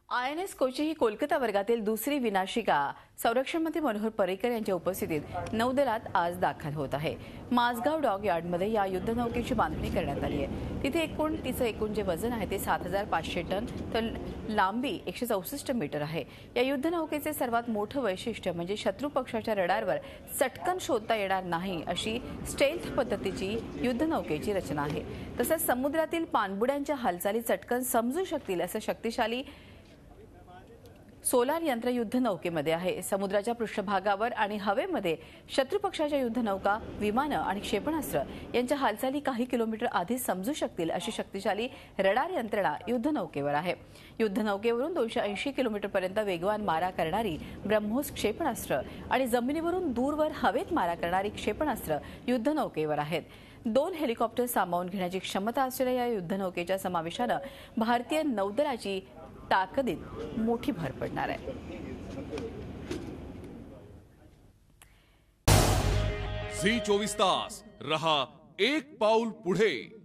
INS Kochi ही कोलकाता वर्गातील दुसरी विनाशिका संरक्षण मंत्री मनोहर पर्रिकर यांच्या उपस्थितीत नौदलात आज दाखल होत आहे। माझगाव डॉक यार्डमध्ये या युद्धनौकेची बांधणी करण्यात आली आहे। तिथे तिचं एकूण जे वजन आहे ते 7,500 टन तर लांबी 164 मीटर आहे। या युद्धनौकेचे सर्वात मोठं वैशिष्ट्य म्हणजे शत्रू पक्षाच्या रडारवर चटकन शोधता येणार नाही अशी स्टेल्थ पद्धतीची युद्धनौकेची रचना आहे। तसंच समुद्रातील पाणबुड्यांच्या हालचाली चटकन समजू शकतील असं शक्तिशाली सोलार यंत्र युद्धनौकेमध्ये आहे। समुद्राच्या पृष्ठभागावर आणि हवेमध्ये शत्रुपक्षाच्या युद्धनौका, विमानं आणि क्षेपणास्त्र यांच्या हालचाली काही किलोमीटर आधी समजू शकतील अशी शक्तिशाली रडार यंत्रणा युद्धनौकेवर आहे। युद्धनौकेवरून 280 किलोमीटरपर्यंत वेगवान मारा करणारी ब्रह्मोस क्षेपणास्त्र आणि जमिनीवरून दूरवर हवेत मारा करणारी क्षेपणास्त्र युद्धनौकेवर आहेत। 2 हेलिकॉप्टर सामावून घेण्याची क्षमता असलेल्या या युद्धनौकेच्या समावेशानं भारतीय नौदलाची ताकदीत मोठी भर पडणार आहे। झी 24 तास रहा एक पाऊल पुढे।